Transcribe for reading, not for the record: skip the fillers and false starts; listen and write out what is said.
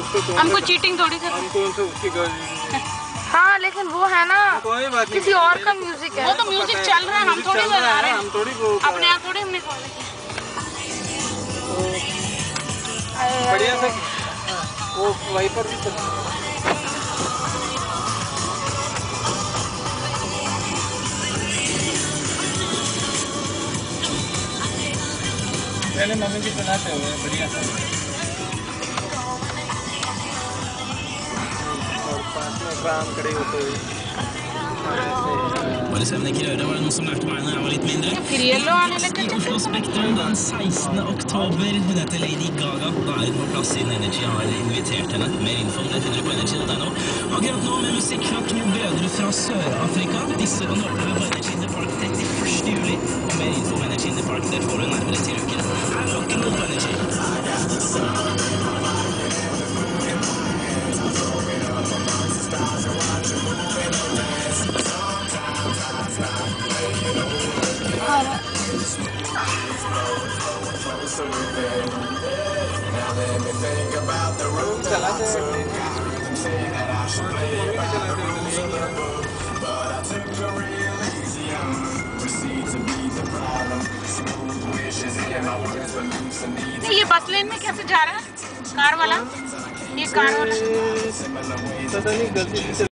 हमको चीटिंग थोड़ी कर, हाँ लेकिन वो है ना किसी और का म्यूजिक है। वो तो म्यूजिक चल रहा है, हम थोड़ी बजा रहे हैं, अपने यहाँ थोड़ी हमने खोल किया। बढ़िया से वो वाइपर भी चल पहले मम्मी जी बनाते हुए बढ़िया सा और 5 gram खड़े होते हुए। Bare se om ikke røret var det noen som lærte meg når jeg var litt mindre. I Oslo Spektrum den 16. oktober. Hun heter Lady Gaga. Da er hun på plass siden Energy har invitert henne. Mer info om det finner du på energy.no. Akkurat nå med musikk fra 2 brødre fra Sør-Afrika. Disse kan høre på Energy in the Park 31. juli. Og mer info om Energy in the Park, det får du nærmere til uken. Her rocker noe på Energy. ये बस लेन में कैसे जा रहा है car वाला? ये car वाला पता नहीं गलती से